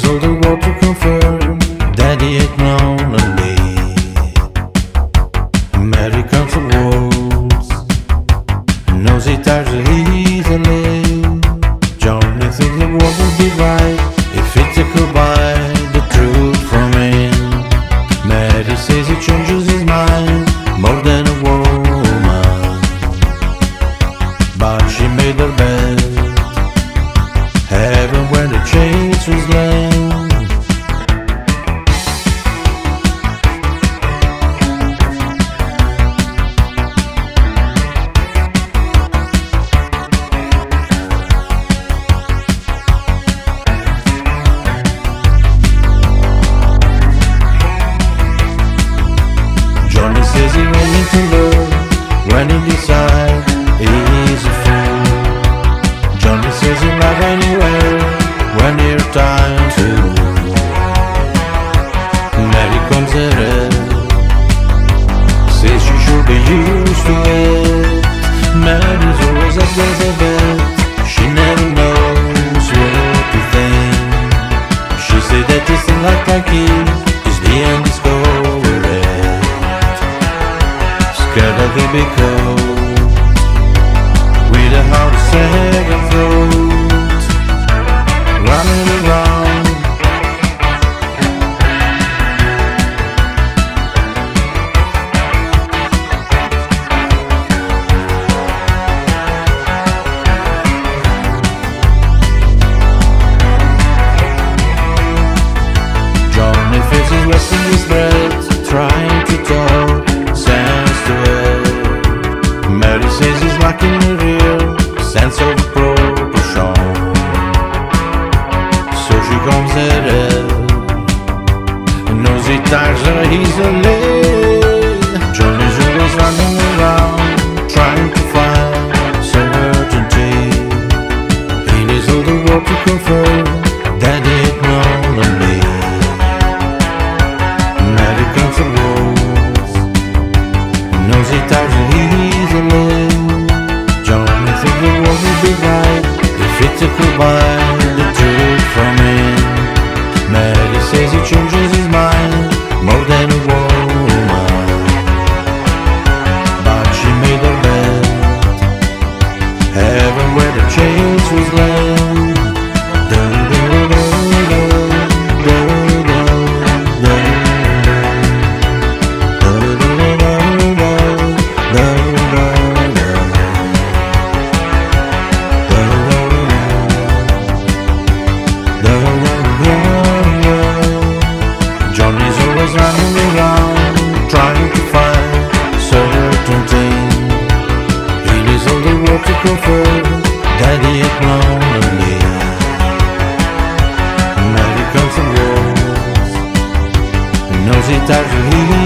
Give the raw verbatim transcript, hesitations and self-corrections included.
his older world to confirm that he ain't lonely. Mary comes to walls, knows he tires her easily. Johnny thinks the world would be right if he took her by the truth from him. Mary says he changes his mind more than a woman, but she made her bed, heaven where the chains was laying. Johnny says he went into love when he decides he's a fool. Johnny says he'll love anywhere when it's time to. Mary comes ahead, says she should be used to it. Mary's always as good as a vet, she never knows what to think. She said that this thing like like it is the end is going. Scared of it be cold, with a heart of second throat, running around. Johnny faces wasting his breath, trying to talk sense to it. Mary says he's lacking a real sense of proportion, so she comes at it and knows he tires her easily. Johnny's always running around trying to find certainty in his older world to confirm that he ain't lonely. Mary comes to walls, knows he tires her easily. Johnny thinks the world would be right if he took her by the truth from him. Mary says he changes his mind more than a woman, but she made her bed, heaven where the chains was laying. Johnny's always running around trying to find certainty in his older world to confirm that he ain't lonely. Mary comes and walls, knows he tires her